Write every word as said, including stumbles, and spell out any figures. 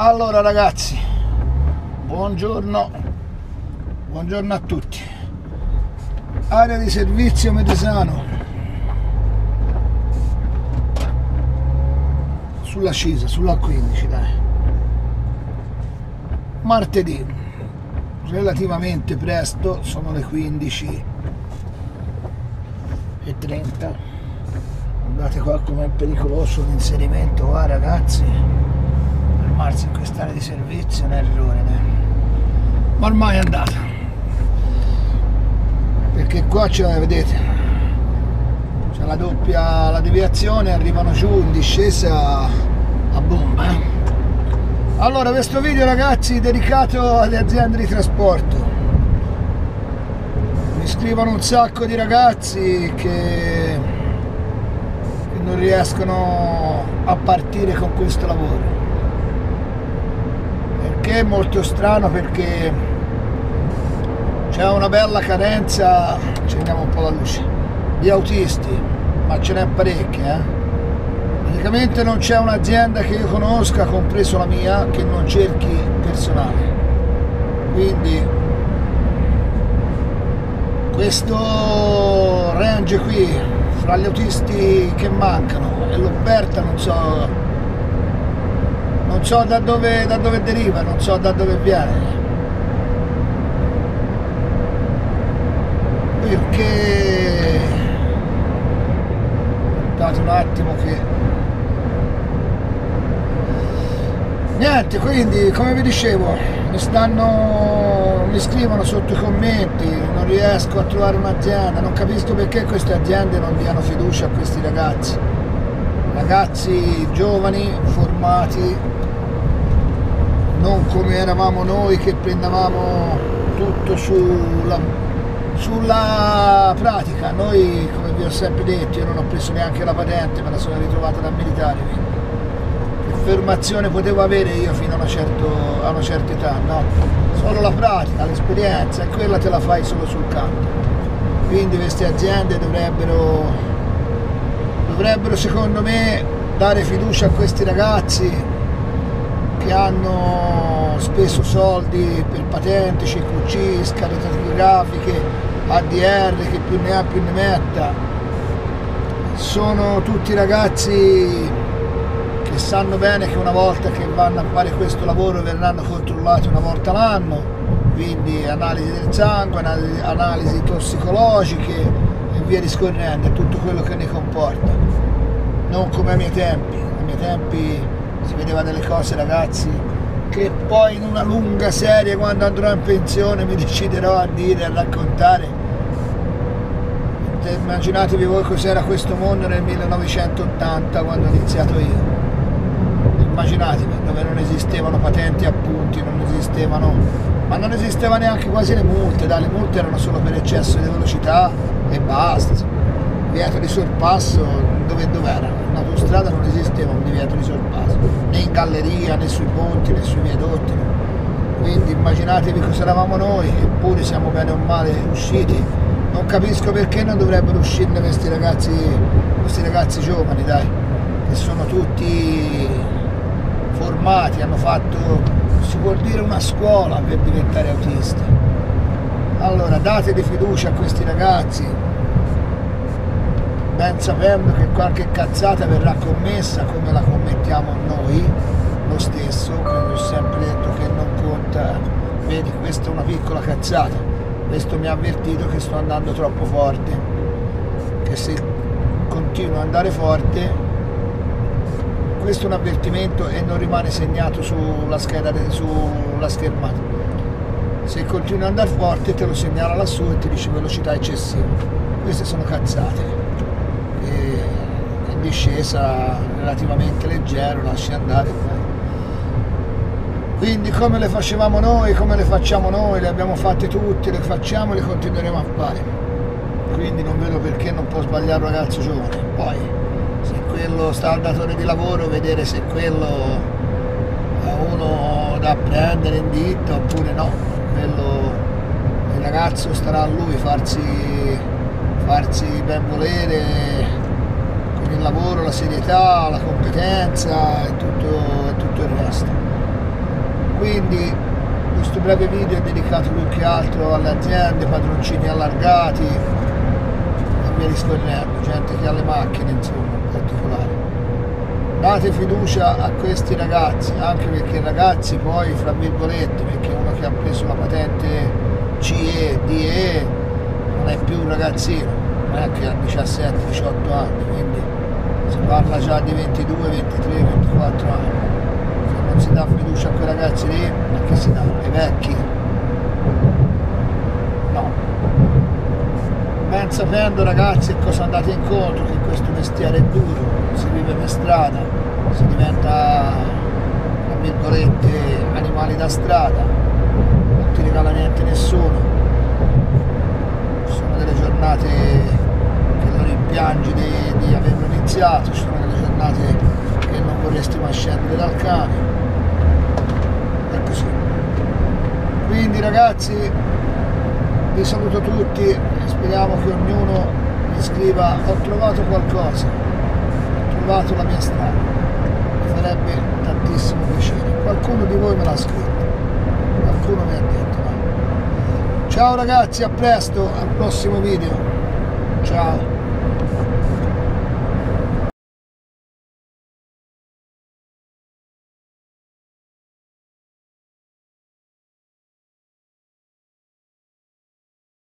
Allora ragazzi, buongiorno, buongiorno a tutti. Area di servizio Medesano, sulla Cisa, sulla quindici, dai. Martedì, relativamente presto, sono le quindici e trenta. Guardate qua com'è pericoloso l'inserimento qua, ragazzi. Fermarsi in quest'area di servizio è un errore, dai. Ma ormai è andata, perché qua c'è, vedete, c'è la doppia, la deviazione, arrivano giù in discesa a bomba, eh? Allora, questo video, ragazzi, dedicato alle aziende di trasporto. Mi scrivono un sacco di ragazzi che, che non riescono a partire con questo lavoro, perché è molto strano, perché c'è una bella carenza, accendiamo un po' la luce, di autisti, ma ce n'è parecchie, eh? Praticamente non c'è un'azienda che io conosca, compreso la mia, che non cerchi personale. Quindi questo range qui fra gli autisti che mancano e l'offerta non so non so da dove, da dove deriva, non so da dove viene, perché aspettate un attimo che niente. Quindi, come vi dicevo, mi stanno mi scrivono sotto i commenti: non riesco a trovare un'azienda, non capisco perché queste aziende non diano fiducia a questi ragazzi ragazzi giovani, formati, non come eravamo noi che prendevamo tutto sulla, sulla pratica. Noi, come vi ho sempre detto, io non ho preso neanche la patente, me la sono ritrovata da militare, quindi che formazione potevo avere io fino a una, certo, a una certa età? No, solo la pratica, l'esperienza, e quella te la fai solo sul campo. Quindi queste aziende dovrebbero dovrebbero secondo me dare fiducia a questi ragazzi che hanno speso soldi per patenti, C Q C, schede tachigrafiche, A D R, che più ne ha più ne metta. Sono tutti ragazzi che sanno bene che una volta che vanno a fare questo lavoro verranno controllati una volta l'anno, quindi analisi del sangue, analisi, analisi tossicologiche e via discorrendo, tutto quello che ne comporta. Non come ai miei tempi. Ai miei tempi si vedeva delle cose, ragazzi, che poi in una lunga serie, quando andrò in pensione, mi deciderò a dire, a raccontare. Immaginatevi voi cos'era questo mondo nel millenovecentottanta, quando ho iniziato io. Immaginatevi, dove non esistevano patenti a punti, non esistevano, ma non esisteva neanche quasi le multe, dai, le multe erano solo per eccesso di velocità e basta. Divieto di sorpasso, dove dov'era? In autostrada non esisteva un divieto di sorpasso, né in galleria, né sui ponti, né sui viadotti. Quindi immaginatevi cosa eravamo noi, eppure siamo bene o male usciti. Non capisco perché non dovrebbero uscirne questi ragazzi, questi ragazzi giovani, dai, che sono tutti formati, hanno fatto, si può dire, una scuola per diventare autisti. Allora, date di fiducia a questi ragazzi, ben sapendo che qualche cazzata verrà commessa, come la commettiamo noi lo stesso. Quindi ho sempre detto che non conta, vedi, questa è una piccola cazzata, questo mi ha avvertito che sto andando troppo forte, che se continuo ad andare forte, questo è un avvertimento e non rimane segnato sulla scheda, sulla schermata. Se continui ad andare forte te lo segnala lassù e ti dice velocità eccessiva. Queste sono cazzate. E in discesa relativamente leggero, lasci andare. Quindi come le facevamo noi, come le facciamo noi, le abbiamo fatte tutte, le facciamo e le continueremo a fare. Quindi non vedo perché non può sbagliare un ragazzo giovane. Poi se quello sta al datore di lavoro, vedere se quello è uno da prendere in ditta oppure no. Quello, il ragazzo starà a lui farsi, farsi ben volere con il lavoro, la serietà, la competenza e tutto, e tutto il resto. Quindi questo breve video è dedicato più che altro alle aziende, padroncini allargati e via discorrendo, gente che ha le macchine, insomma, in particolare. Date fiducia a questi ragazzi, anche perché ragazzi poi, fra virgolette, perché uno che ha preso la patente C E, D E non è più un ragazzino, non è che ha diciassette diciotto anni, quindi si parla già di ventidue, ventitré, ventiquattro anni. Se non si dà fiducia a quei ragazzi lì, a che si dà? Ai vecchi? No. Ben sapendo, ragazzi, a cosa andate incontro, che questo mestiere è duro, si vive per strada, si diventa, tra virgolette, animali da strada, non ti regala niente nessuno. Ci sono delle giornate che lo rimpiangi di, di averlo iniziato, ci sono delle giornate che non vorresti mai scendere dal cane, è così. Quindi ragazzi, vi saluto tutti e speriamo che ognuno mi scriva: ho trovato qualcosa, ho trovato la mia strada. Mi farebbe tantissimo piacere. Qualcuno di voi me l'ha scritto, qualcuno mi ha detto. No? Ciao ragazzi, a presto, al prossimo video. Ciao.